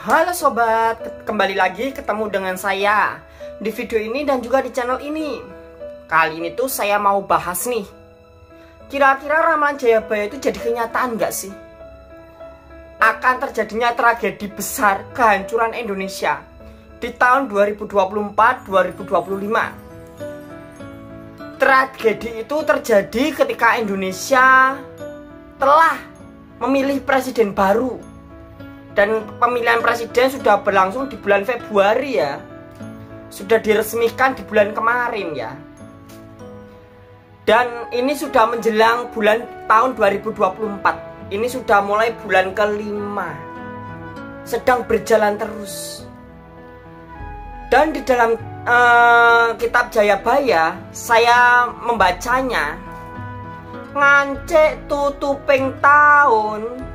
Halo sobat, kembali lagi ketemu dengan saya di video ini dan juga di channel ini. Kali ini tuh saya mau bahas nih, kira-kira ramalan Jayabaya itu jadi kenyataan nggak sih? Akan terjadinya tragedi besar kehancuran Indonesia di tahun 2024-2025. Tragedi itu terjadi ketika Indonesia telah memilih presiden baru. Dan pemilihan presiden sudah berlangsung di bulan Februari ya. Sudah diresmikan di bulan kemarin ya. Dan ini sudah menjelang bulan tahun 2024. Ini sudah mulai bulan kelima. Sedang berjalan terus. Dan di dalam kitab Jayabaya saya membacanya, ngancek tutuping tahun.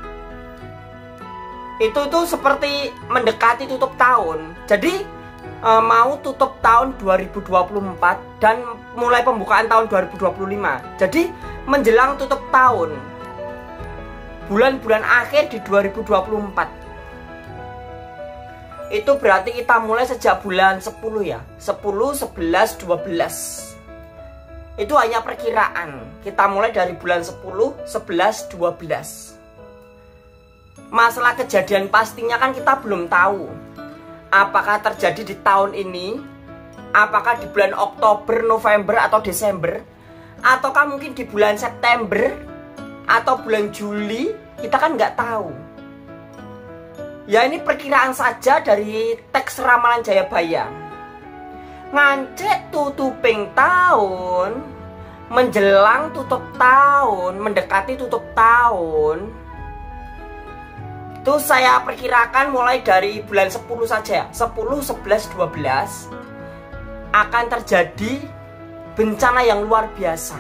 Itu tuh seperti mendekati tutup tahun. Jadi mau tutup tahun 2024 dan mulai pembukaan tahun 2025. Jadi menjelang tutup tahun, bulan-bulan akhir di 2024. Itu berarti kita mulai sejak bulan 10 ya, 10, 11, 12. Itu hanya perkiraan. Kita mulai dari bulan 10, 11, 12. Masalah kejadian pastinya kan kita belum tahu. Apakah terjadi di tahun ini? Apakah di bulan Oktober, November, atau Desember? Ataukah mungkin di bulan September? Atau bulan Juli? Kita kan nggak tahu. Ya ini perkiraan saja dari teks ramalan Jayabaya. Ngancek tutuping tahun, menjelang tutup tahun, mendekati tutup tahun. Itu saya perkirakan mulai dari bulan 10 saja, 10, 11, 12 akan terjadi bencana yang luar biasa.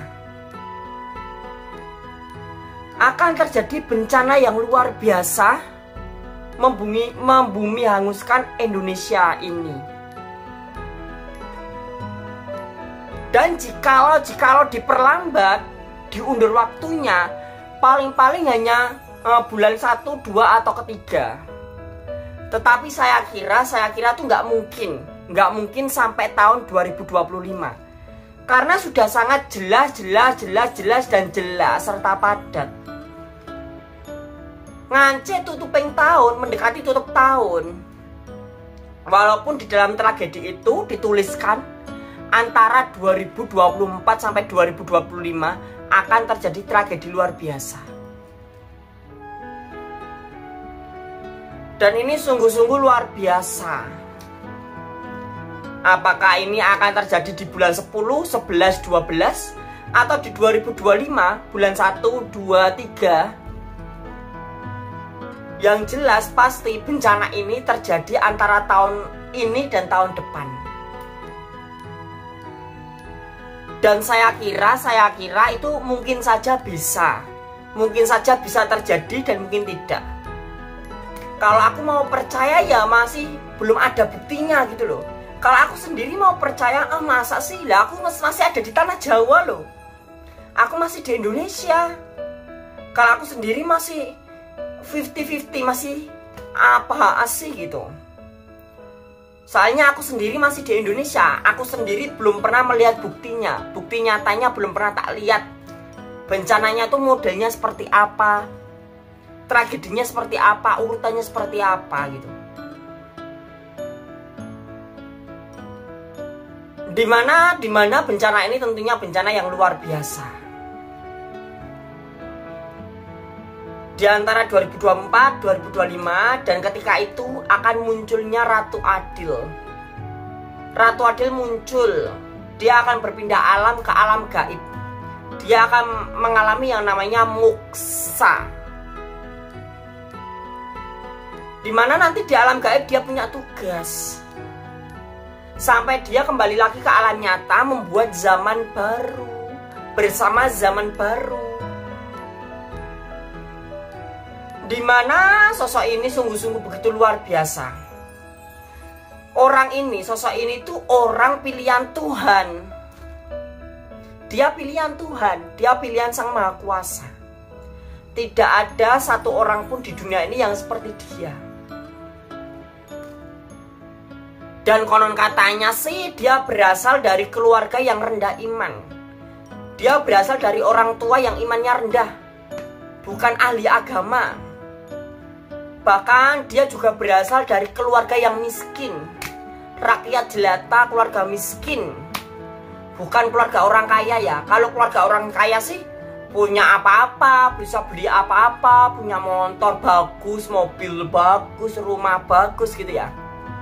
Akan terjadi bencana yang luar biasa, membumi hanguskan Indonesia ini. Dan jikalau diperlambat, diundur waktunya, paling-paling hanya bulan 1, 2, atau ketiga. Tetapi saya kira tuh nggak mungkin sampai tahun 2025. Karena sudah sangat jelas dan jelas serta padat. Ngancek tutuping tahun, mendekati tutup tahun. Walaupun di dalam tragedi itu dituliskan antara 2024 sampai 2025 akan terjadi tragedi luar biasa. Dan ini sungguh-sungguh luar biasa. Apakah ini akan terjadi di bulan 10, 11, 12 atau di 2025 bulan 1, 2, 3? Yang jelas pasti bencana ini terjadi antara tahun ini dan tahun depan. Dan saya kira itu mungkin saja bisa. Mungkin saja bisa terjadi dan mungkin tidak. Kalau aku mau percaya ya masih belum ada buktinya gitu loh. Kalau aku sendiri mau percaya, masa sih lah, aku masih ada di tanah Jawa loh. Aku masih di Indonesia. Kalau aku sendiri masih 50-50, masih apa sih gitu. Soalnya aku sendiri masih di Indonesia. Aku sendiri belum pernah melihat buktinya. Bukti nyatanya belum pernah tak lihat. Bencananya tuh modelnya seperti apa, tragedinya seperti apa, urutannya seperti apa gitu. Dimana bencana ini tentunya bencana yang luar biasa. Di antara 2024, 2025 dan ketika itu akan munculnya Ratu Adil. Ratu Adil muncul. Dia akan berpindah alam ke alam gaib. Dia akan mengalami yang namanya moksa. Dimana nanti di alam gaib dia punya tugas. Sampai dia kembali lagi ke alam nyata membuat zaman baru. Bersama zaman baru. Dimana sosok ini sungguh-sungguh begitu luar biasa. Sosok ini tuh orang pilihan Tuhan. Dia pilihan Tuhan. Dia pilihan Sang Maha Kuasa. Tidak ada satu orang pun di dunia ini yang seperti dia. Dan konon katanya sih dia berasal dari keluarga yang rendah iman. Dia berasal dari orang tua yang imannya rendah, bukan ahli agama. Bahkan dia juga berasal dari keluarga yang miskin, rakyat jelata, keluarga miskin, bukan keluarga orang kaya ya. Kalau keluarga orang kaya sih punya apa-apa, bisa beli apa-apa, punya motor bagus, mobil bagus, rumah bagus gitu ya.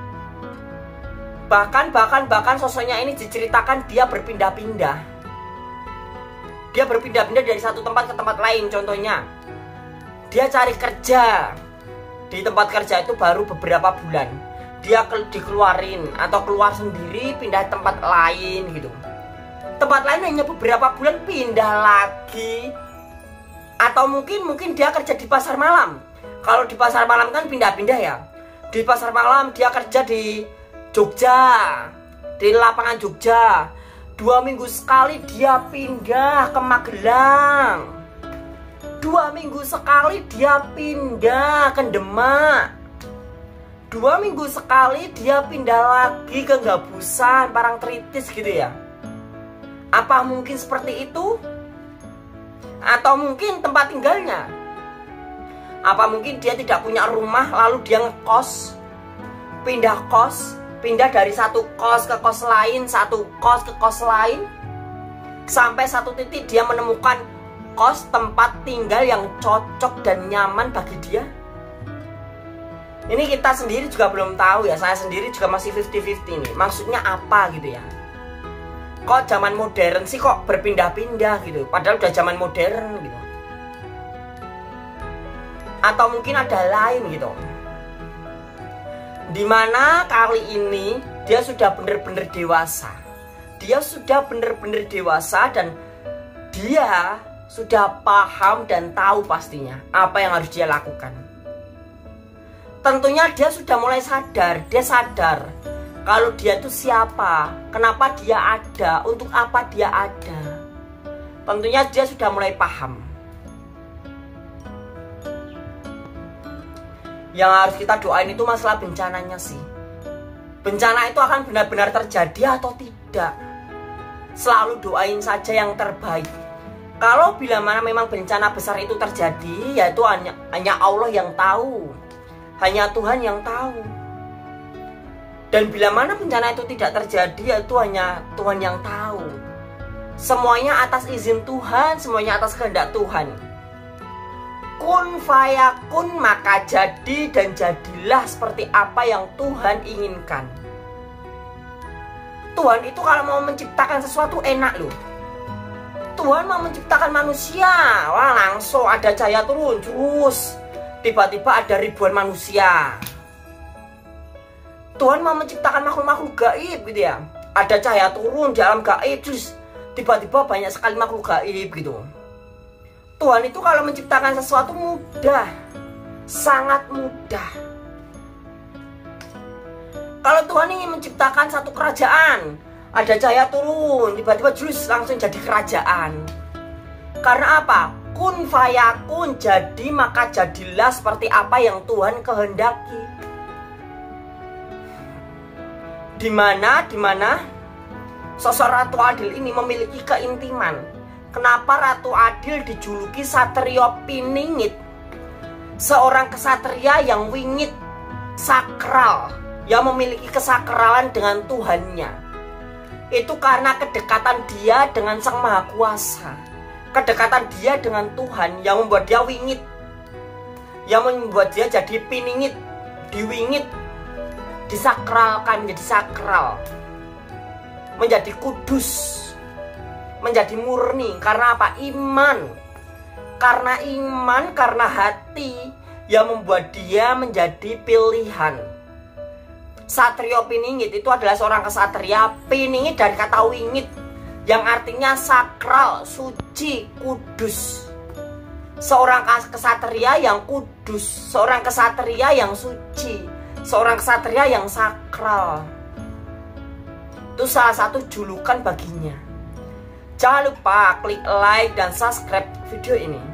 Bahkan sosoknya ini diceritakan dia berpindah-pindah. Dia berpindah-pindah dari satu tempat ke tempat lain. Contohnya, dia cari kerja di tempat kerja itu baru beberapa bulan, dia dikeluarin atau keluar sendiri pindah tempat lain gitu. Tempat lain hanya beberapa bulan pindah lagi. Atau mungkin dia kerja di pasar malam. Kalau di pasar malam kan pindah-pindah ya. Di pasar malam dia kerja di Jogja, di lapangan Jogja. 2 minggu sekali dia pindah ke Magelang. 2 minggu sekali dia pindah ke Demak. 2 minggu sekali dia pindah lagi ke Gabusan, Parangtritis gitu ya. Apa mungkin seperti itu? Atau mungkin tempat tinggalnya? Apa mungkin dia tidak punya rumah lalu dia ngekos, pindah kos, pindah dari satu kos ke kos lain, satu kos ke kos lain, sampai satu titik dia menemukan kos tempat tinggal yang cocok dan nyaman bagi dia? Ini kita sendiri juga belum tahu ya. Saya sendiri juga masih 50-50 nih. Maksudnya apa gitu ya? Kok zaman modern sih kok berpindah-pindah gitu, padahal udah zaman modern gitu. Atau mungkin ada lain gitu, dimana kali ini dia sudah benar-benar dewasa. Dia sudah benar-benar dewasa dan dia sudah paham dan tahu pastinya apa yang harus dia lakukan. Tentunya dia sudah mulai sadar. Dia sadar kalau dia itu siapa, kenapa dia ada, untuk apa dia ada. Tentunya dia sudah mulai paham. Yang harus kita doain itu masalah bencananya sih. Bencana itu akan benar-benar terjadi atau tidak. Selalu doain saja yang terbaik. Kalau bila mana memang bencana besar itu terjadi, yaitu hanya Allah yang tahu. Hanya Tuhan yang tahu. Dan bila mana bencana itu tidak terjadi, yaitu hanya Tuhan yang tahu. Semuanya atas izin Tuhan, semuanya atas kehendak Tuhan. Kun fayakun, maka jadi dan jadilah seperti apa yang Tuhan inginkan. Tuhan itu kalau mau menciptakan sesuatu enak loh. Tuhan mau menciptakan manusia, wah langsung ada cahaya turun, terus tiba-tiba ada ribuan manusia. Tuhan mau menciptakan makhluk-makhluk gaib gitu ya. Ada cahaya turun di alam gaib, terus tiba-tiba banyak sekali makhluk gaib gitu. Tuhan itu kalau menciptakan sesuatu mudah, sangat mudah. Kalau Tuhan ingin menciptakan satu kerajaan, ada cahaya turun, tiba-tiba terus langsung jadi kerajaan. Karena apa? Kun fayakun, jadi maka jadilah seperti apa yang Tuhan kehendaki. Dimana sosok Ratu Adil ini memiliki keintiman. Kenapa Ratu Adil dijuluki Satrio Piningit? Seorang kesatria yang wingit, sakral, yang memiliki kesakralan dengan Tuhannya. Itu karena kedekatan dia dengan Sang Maha Kuasa. Kedekatan dia dengan Tuhan yang membuat dia wingit, yang membuat dia jadi piningit, diwingit, disakralkan jadi sakral, menjadi kudus, menjadi murni. Karena apa? Iman. Karena iman, karena hati yang membuat dia menjadi pilihan. Satrio Piningit itu adalah seorang kesatria. Piningit dari kata wingit, yang artinya sakral, suci, kudus. Seorang kesatria yang kudus, seorang kesatria yang suci, seorang kesatria yang sakral. Itu salah satu julukan baginya. Jangan lupa klik like dan subscribe video ini.